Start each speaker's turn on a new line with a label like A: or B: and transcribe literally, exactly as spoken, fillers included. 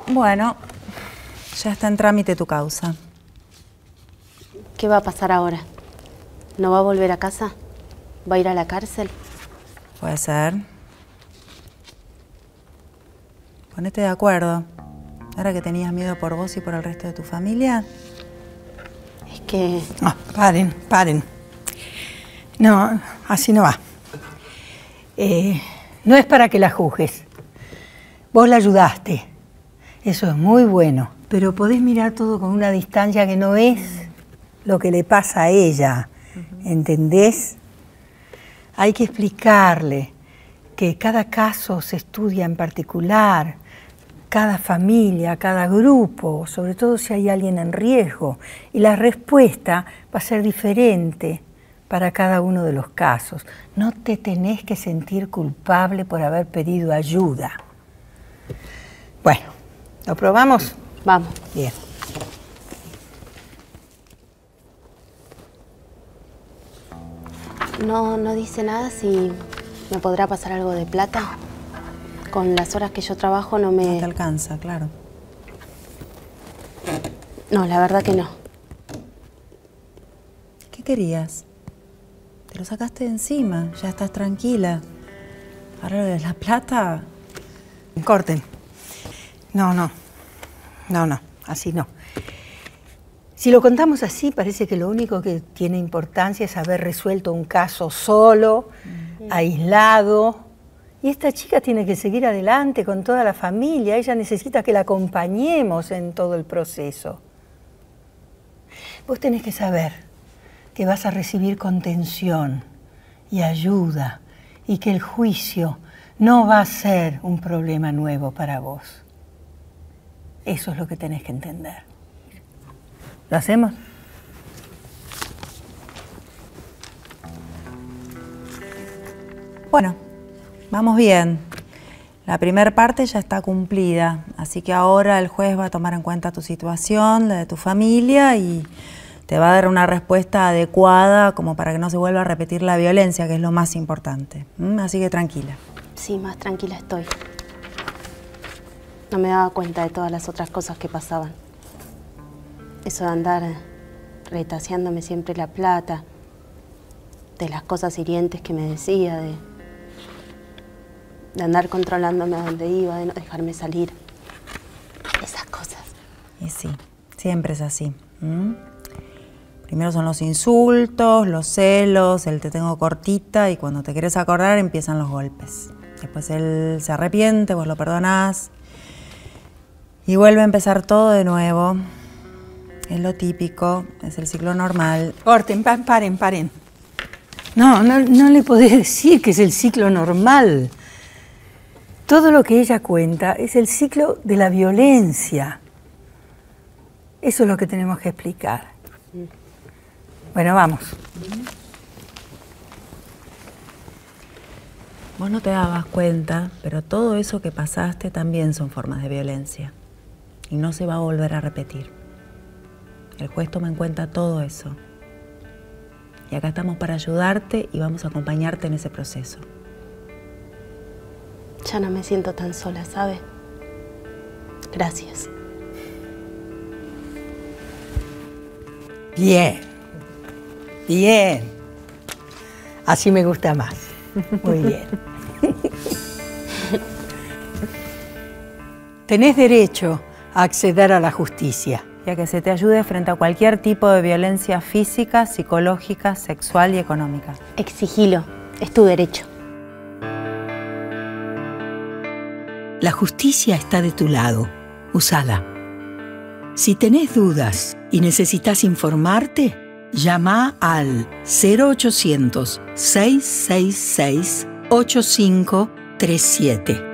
A: Bueno, ya está en trámite tu causa.
B: ¿Qué va a pasar ahora? ¿No va a volver a casa? ¿Va a ir a la cárcel?
A: Puede ser. Ponete de acuerdo. Ahora que tenías miedo por vos y por el resto de tu familia.
B: Es que...
C: No, paren, paren. No, así no va. Eh, no es para que la juzgues. Vos la ayudaste. Eso es muy bueno. Pero podés mirar todo con una distancia que no es lo que le pasa a ella. ¿Entendés? Hay que explicarle que cada caso se estudia en particular, cada familia, cada grupo, sobre todo si hay alguien en riesgo. Y la respuesta va a ser diferente para cada uno de los casos. No te tenés que sentir culpable por haber pedido ayuda. Bueno, ¿lo probamos?
B: Vamos.
C: Bien.
B: No, no dice nada si me podrá pasar algo de plata. Con las horas que yo trabajo no me...
A: No te alcanza, claro.
B: No, la verdad que no.
A: ¿Qué querías? Te lo sacaste de encima, ya estás tranquila. Ahora lo de la plata...
C: Corten. No, no. No, no. Así no. Si lo contamos así, parece que lo único que tiene importancia es haber resuelto un caso solo, mm. aislado. Y esta chica tiene que seguir adelante con toda la familia. Ella necesita que la acompañemos en todo el proceso. Vos tenés que saber que vas a recibir contención y ayuda y que el juicio no va a ser un problema nuevo para vos. Eso es lo que tenés que entender. ¿Lo hacemos?
A: Bueno, vamos bien. La primera parte ya está cumplida, así que ahora el juez va a tomar en cuenta tu situación, la de tu familia, y te va a dar una respuesta adecuada como para que no se vuelva a repetir la violencia, que es lo más importante. ¿Mm? Así que tranquila.
B: Sí, más tranquila estoy. No me daba cuenta de todas las otras cosas que pasaban. Eso de andar retaseándome siempre la plata, de las cosas hirientes que me decía, de, de andar controlándome a dónde iba, de no dejarme salir. Esas cosas.
A: Y sí, siempre es así. ¿Mm? Primero son los insultos, los celos, el te tengo cortita, y cuando te querés acordar empiezan los golpes. Después él se arrepiente, vos lo perdonás y vuelve a empezar todo de nuevo. Es lo típico, es el ciclo normal.
C: Corten, paren, paren. No, no, no le podés decir que es el ciclo normal. Todo lo que ella cuenta es el ciclo de la violencia. Eso es lo que tenemos que explicar. Bueno, vamos.
A: Vos no te dabas cuenta, pero todo eso que pasaste también son formas de violencia. Y no se va a volver a repetir. El juez toma en cuenta todo eso. Y acá estamos para ayudarte y vamos a acompañarte en ese proceso.
B: Ya no me siento tan sola, ¿sabe? Gracias.
C: Bien. Bien. Así me gusta más. Muy bien. Tenés derecho a acceder a la justicia.
A: Y a que se te ayude frente a cualquier tipo de violencia física, psicológica, sexual y económica.
B: Exigilo, es tu derecho.
D: La justicia está de tu lado. Usala. Si tenés dudas y necesitas informarte, llama al cero ochocientos, seiscientos sesenta y seis, ochenta y cinco treinta y siete.